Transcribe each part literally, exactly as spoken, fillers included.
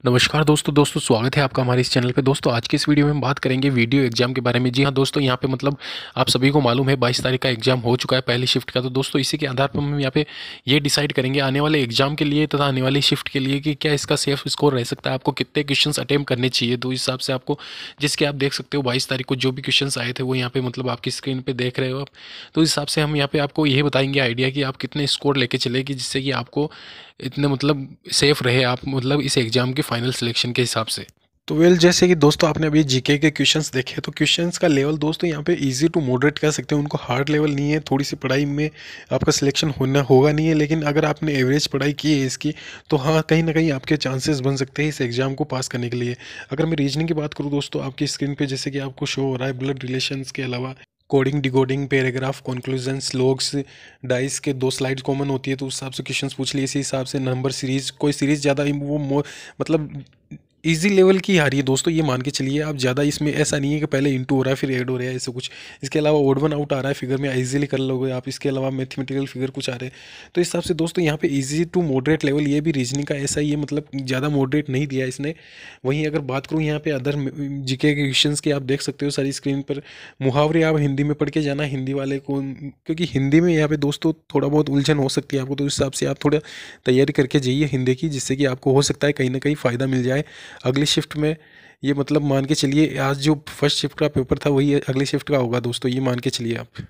नमस्कार दोस्तों दोस्तों स्वागत है आपका हमारे इस चैनल पे। दोस्तों आज के इस वीडियो में हम बात करेंगे वीडियो एग्जाम के बारे में। जी हाँ दोस्तों, यहाँ पे मतलब आप सभी को मालूम है बाईस तारीख का एग्जाम हो चुका है पहली शिफ्ट का। तो दोस्तों इसी के आधार पर हम यहाँ पे ये डिसाइड करेंगे आने वाले एग्जाम के लिए तथा आने वाली शिफ्ट के लिए कि क्या इसका सेफ स्कोर रह सकता है, आपको कितने क्वेश्चन अटेम्प्ट करने चाहिए। तो इस हिसाब से आपको, जिसके आप देख सकते हो बाईस तारीख को जो भी क्वेश्चन आए थे वो यहाँ पे मतलब आपकी स्क्रीन पर देख रहे हो आप। तो इस हिसाब से हम यहाँ पे आपको ये बताएंगे आइडिया कि आप कितने स्कोर लेके चले कि जिससे कि आपको इतने मतलब सेफ रहे आप मतलब इस एग्जाम के फाइनल सिलेक्शन के हिसाब से। तो वेल जैसे कि दोस्तों आपने अभी जीके के क्वेश्चंस देखे, तो क्वेश्चंस का लेवल दोस्तों यहाँ पे इजी टू मॉडरेट कह सकते हैं, उनको हार्ड लेवल नहीं है। थोड़ी सी पढ़ाई में आपका सिलेक्शन होना होगा नहीं है, लेकिन अगर आपने एवरेज पढ़ाई की है इसकी तो हाँ कहीं ना कहीं आपके चांसेस बन सकते हैं इस एग्जाम को पास करने के लिए। अगर मैं रीजनिंग की बात करूँ दोस्तों, आपकी स्क्रीन पर जैसे कि आपको शो हो रहा है ब्लड रिलेशंस के अलावा coding, decoding, paragraph, conclusions, logs, dice के दो स्लाइड्स कॉमन होती है, तो उस हिसाब से क्वेश्चंस पूछ लिए। इसी हिसाब से नंबर सीरीज, कोई सीरीज ज़्यादा वो मो मतलब इजी लेवल की आ रही है दोस्तों, ये मान के चलिए आप। ज़्यादा इसमें ऐसा नहीं है कि पहले इंटू हो रहा है फिर ऐड हो रहा है ऐसा कुछ। इसके अलावा ओड वन आउट आ रहा है फिगर में, इजीली कर लोगे आप। इसके अलावा मैथमेटिकल फिगर कुछ आ रहे हैं, तो इस हिसाब से दोस्तों यहाँ पे इजी टू मॉडरेट लेवल ये भी रीजनिंग का ऐसा ही है, मतलब ज़्यादा मॉडरेट नहीं दिया इसने। वहीं अगर बात करूँ यहाँ पे अदर जीके के क्वेश्चंस की, आप देख सकते हो सारी स्क्रीन पर। मुहावरे आप हिंदी में पढ़ के जाना, हिंदी वाले को, क्योंकि हिंदी में यहाँ पे दोस्तों थोड़ा बहुत उलझन हो सकती है आपको, तो इस हिसाब से आप थोड़ा तैयारी करके जाइए हिंदी की, जिससे कि आपको हो सकता है कहीं ना कहीं फ़ायदा मिल जाए अगली शिफ्ट में। ये मतलब मान के चलिए आज जो फर्स्ट शिफ्ट का पेपर था वही अगली शिफ्ट का होगा दोस्तों, ये मान के चलिए आप।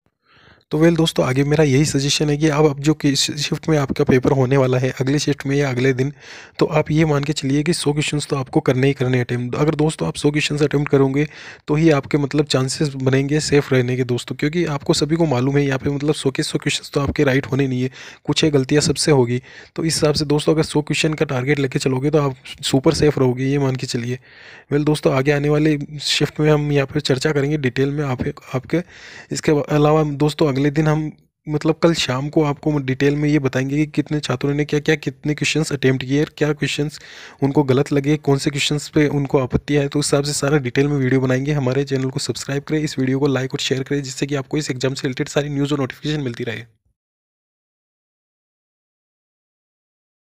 तो वेल दोस्तों आगे मेरा यही सजेशन है कि आप अब जो कि शिफ्ट में आपका पेपर होने वाला है अगले शिफ्ट में या अगले दिन, तो आप ये मान के चलिए कि सौ क्वेश्चंस तो आपको करने ही करने अटेम्प्ट। अगर दोस्तों आप सौ क्वेश्चंस अटेम्प्ट करोगे तो ही आपके मतलब चांसेस बनेंगे सेफ रहने के दोस्तों, क्योंकि आपको सभी को मालूम है यहाँ पे मतलब सौ के सौ क्वेश्चन तो आपके राइट होने नहीं है, कुछ है गलतियाँ सबसे होगी। तो इस हिसाब से दोस्तों अगर सौ क्वेश्चन का टारगेट लेके चलोगे तो आप सुपर सेफ रहोगे, ये मान के चलिए। वेल दोस्तों आगे आने वाले शिफ्ट में हम यहाँ पर चर्चा करेंगे डिटेल में आप आपके। इसके अलावा दोस्तों अगले दिन हम मतलब कल शाम को आपको डिटेल में ये बताएंगे कि कितने छात्रों ने क्या क्या कितने क्वेश्चंस अटेम्प्ट किए, क्या क्वेश्चंस उनको गलत लगे, कौन से क्वेश्चंस पे उनको आपत्ति है। तो उस हिसाब से सारा डिटेल में वीडियो बनाएंगे। हमारे चैनल को सब्सक्राइब करें, इस वीडियो को लाइक और शेयर करें, जिससे कि आपको इस एग्जाम से रिलेटेड सारी न्यूज़ और नोटिफिकेशन मिलती रहे।